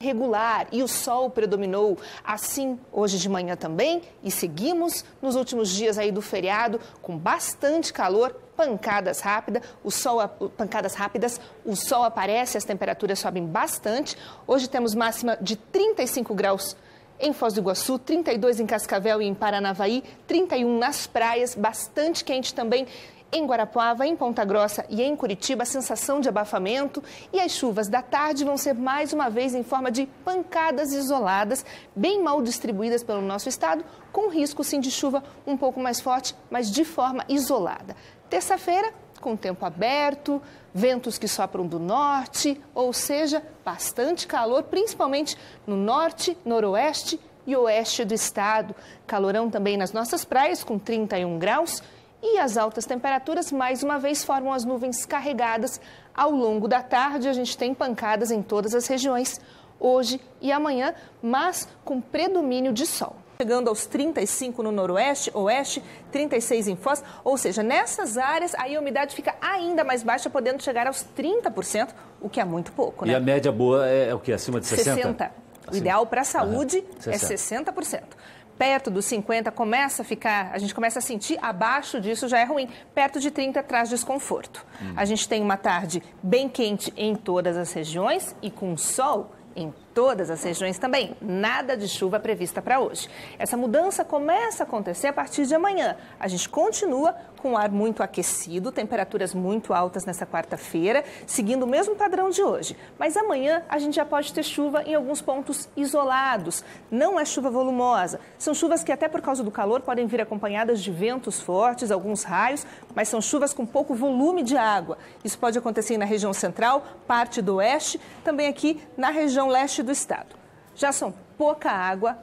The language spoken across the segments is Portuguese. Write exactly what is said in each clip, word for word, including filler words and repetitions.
regular e o sol predominou assim hoje de manhã também e seguimos nos últimos dias aí do feriado com bastante calor, pancadas rápidas, o sol, pancadas rápidas, o sol aparece, as temperaturas sobem bastante. Hoje temos máxima de trinta e cinco graus em Foz do Iguaçu, trinta e dois em Cascavel e em Paranavaí, trinta e um nas praias, bastante quente também em Guarapuava, em Ponta Grossa e em Curitiba, a sensação de abafamento, e as chuvas da tarde vão ser mais uma vez em forma de pancadas isoladas, bem mal distribuídas pelo nosso estado, com risco sim de chuva um pouco mais forte, mas de forma isolada. Terça-feira, com tempo aberto, ventos que sopram do norte, ou seja, bastante calor, principalmente no norte, noroeste e oeste do estado. Calorão também nas nossas praias, com trinta e um graus. E as altas temperaturas, mais uma vez, formam as nuvens carregadas. Ao longo da tarde, a gente tem pancadas em todas as regiões, hoje e amanhã, mas com predomínio de sol. Chegando aos trinta e cinco no noroeste, oeste, trinta e seis em Foz, ou seja, nessas áreas aí a umidade fica ainda mais baixa, podendo chegar aos trinta por cento, o que é muito pouco, né? E a média boa é, é o quê? Acima de sessenta por cento? sessenta por cento. O ideal para a saúde uhum. é sessenta por cento. Perto dos cinquenta começa a ficar, a gente começa a sentir, abaixo disso já é ruim. Perto de trinta traz desconforto. Hum. A gente tem uma tarde bem quente em todas as regiões e com sol em todas as regiões também. Nada de chuva prevista para hoje. Essa mudança começa a acontecer a partir de amanhã. A gente continua com o ar muito aquecido, temperaturas muito altas nessa quarta-feira, seguindo o mesmo padrão de hoje. Mas amanhã a gente já pode ter chuva em alguns pontos isolados. Não é chuva volumosa. São chuvas que até por causa do calor podem vir acompanhadas de ventos fortes, alguns raios, mas são chuvas com pouco volume de água. Isso pode acontecer na região central, parte do oeste, também aqui na região leste do estado. Já são pouca água,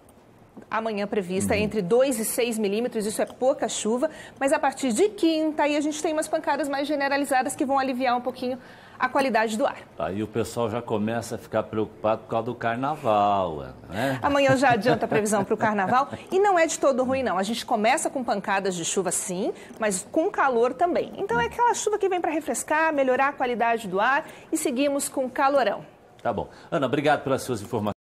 amanhã prevista, uhum. entre dois e seis milímetros, isso é pouca chuva, mas a partir de quinta aí a gente tem umas pancadas mais generalizadas que vão aliviar um pouquinho a qualidade do ar. Aí o pessoal já começa a ficar preocupado por causa do carnaval, né? Amanhã já adianta a previsão para o carnaval e não é de todo ruim, não. A gente começa com pancadas de chuva, sim, mas com calor também. Então é aquela chuva que vem para refrescar, melhorar a qualidade do ar e seguimos com calorão. Tá bom. Ana, obrigado pelas suas informações.